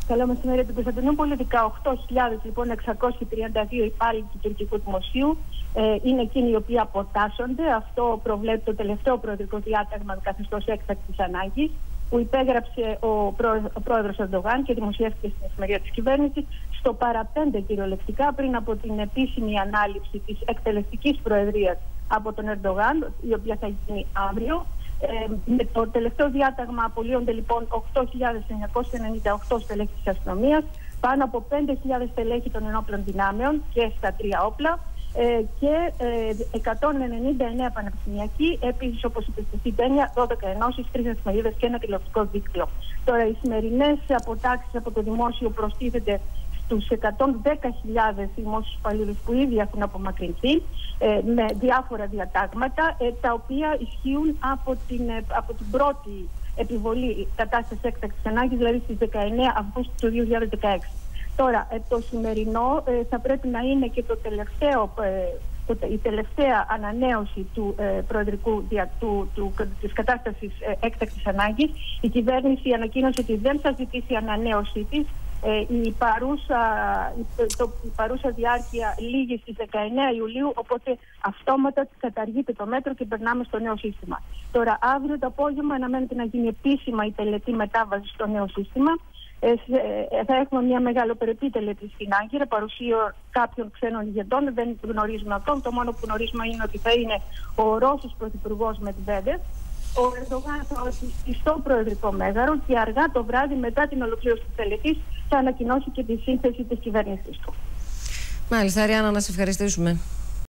Καλό μεσημέρι από την Κωνσταντινούπολη. 18.632 λοιπόν, υπάλληλοι του τουρκικού δημοσίου είναι εκείνοι οι οποίοι αποτάσσονται. Αυτό προβλέπει το τελευταίο προεδρικό διάταγμα με καθεστώς έκτακτης ανάγκης, που υπέγραψε ο πρόεδρος Ερντογάν και δημοσιεύτηκε στην εφημερίδα της κυβέρνησης στο παραπέντε κυριολεκτικά πριν από την επίσημη ανάληψη της εκτελεστικής προεδρίας από τον Ερντογάν, η οποία θα γίνει αύριο. Με το τελευταίο διάταγμα απολύονται λοιπόν 8.998 στελέχη της αστυνομίας, πάνω από 5.000 στελέχη των ενόπλων δυνάμεων και στα τρία όπλα και 199 πανεπιστημιακοί. Επίσης, όπως είπε στη Τένια, 12 ενώσεις, 3 εφημερίδες και ένα τηλεοπτικό δίκτυο. Τώρα, οι σημερινές αποτάξεις από το δημόσιο προστίθενται στους 110.000 δημόσιους υπαλλήλους που ήδη έχουν απομακρυνθεί με διάφορα διατάγματα, τα οποία ισχύουν από την πρώτη επιβολή κατάστασης έκτακτης ανάγκης, δηλαδή στις 19 Αυγούστου του 2016. Τώρα, το σημερινό θα πρέπει να είναι και η τελευταία ανανέωση του της κατάστασης έκτακτης ανάγκης. Η κυβέρνηση ανακοίνωσε ότι δεν θα ζητήσει ανανέωσή της. Η παρούσα διάρκεια λήγει στις 19 Ιουλίου, οπότε αυτόματα καταργείται το μέτρο και περνάμε στο νέο σύστημα. Τώρα, αύριο το απόγευμα αναμένεται να γίνει επίσημα η τελετή μετάβαση στο νέο σύστημα. Θα έχουμε μια μεγαλοπερεπή τελετή στην Άγκυρα, παρουσία κάποιων ξένων ηγετών. Δεν γνωρίζουμε ακόμα. Το μόνο που γνωρίζουμε είναι ότι θα είναι ο Ρώσος Πρωθυπουργός Μετβέντεφ. Ο Ερντογάν θα ορκιστεί στο Προεδρικό Μέγαρο και αργά το βράδυ, μετά την ολοκλήρωση της τελετής, θα ανακοινώσει και τη σύνθεση της κυβέρνησης του. Μάλιστα, Αριάννα, να σε ευχαριστήσουμε.